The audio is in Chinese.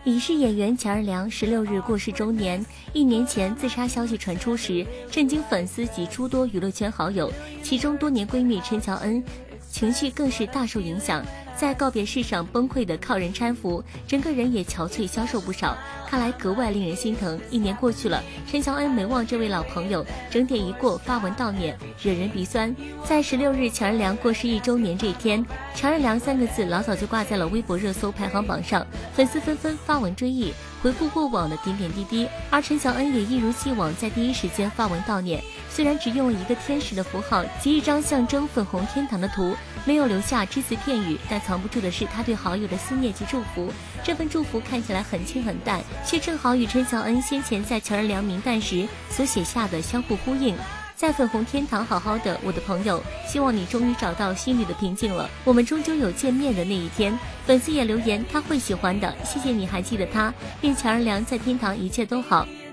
影视演员乔任梁16日过世周年，1年前自杀消息传出时，震惊粉丝及诸多娱乐圈好友，其中多年闺蜜陈乔恩情绪更是大受影响，在告别式上崩溃的靠人搀扶，整个人也憔悴消瘦不少，看来格外令人心疼。1年过去了，陈乔恩没忘这位老朋友，整点一过发文悼念，惹人鼻酸。在16日乔任梁过世1周年这一天，乔任梁3个字老早就挂在了微博热搜排行榜上，粉丝纷纷发文追忆，回顾过往的点点滴滴，而陈乔恩也一如既往在第一时间发文悼念，虽然只用了一个天使的符号及一张象征粉红天堂的图，没有留下只字片语，但藏不住的是他对好友的思念及祝福。这份祝福看起来很轻很淡，却正好与陈乔恩先前在乔任梁名诞时所写下的相互呼应。在粉红天堂好好的，我的朋友，希望你终于找到心里的平静了，我们终究有见面的那一天。粉丝也留言他会喜欢的，谢谢你还记得他，愿乔任梁在天堂一切都好。